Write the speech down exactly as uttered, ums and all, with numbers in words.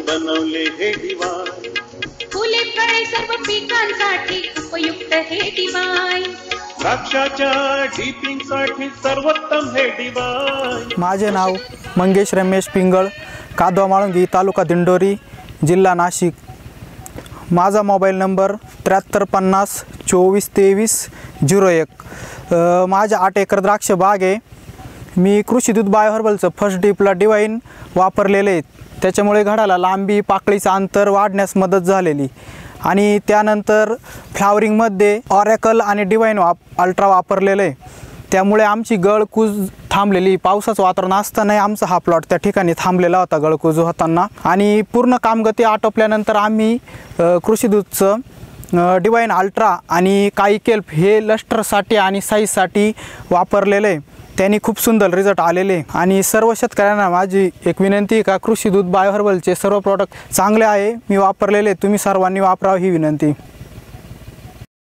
बनवले हे डिवाइन. फुले फळे सर्व पिकांसाठी उपयुक्त हे डिवाइन. द्राक्षाच्या ड्रिपिंग साठी सर्वोत्तम हे डिवाइन. माझे नाव मंगेश रमेश पिंगळ, कादवा माळुंगी, तालुका दिंडोरी, जिल्हा नाशिक. माझा मोबाईल नंबर त्र्याहत्तर पन्नास चोवीस तेवीस झिरो एक. माझ्या आठ एकर द्राक्ष बाग आहे. मी कृषीदूत बायो हर्बलचं फर्स्ट ड्रिपला डिवाइन वापरलेले आहे. त्याच्यामुळे घडाला लांबी पाकळीचं अंतर वाढण्यास मदत झालेली आणि त्यानंतर फ्लावरिंगमध्ये ऑरॅकल आणि डिवाइन वाप अल्ट्रा वापरलेलं आहे. त्यामुळे आमची गळकूज थांबलेली. पावसाचं वातावरण असतानाही आमचा हा प्लॉट त्या ठिकाणी थांबलेला होता गळकूज होताना. आणि पूर्ण कामगती आटोपल्यानंतर आम्ही कृषीदूतचं डिवाइन अल्ट्रा आणि काई केल्प हे लस्टरसाठी आणि साईजसाठी वापरलेलं आहे. त्यांनी खूप सुंदर रिझल्ट आलेले. आणि सर्व शेतकऱ्यांना माझी एक विनंती का कृषीदूत बायो हर्बलचे सर्व प्रॉडक्ट चांगले आहे, मी वापरलेले, तुम्ही सर्वांनी वापरावं ही विनंती.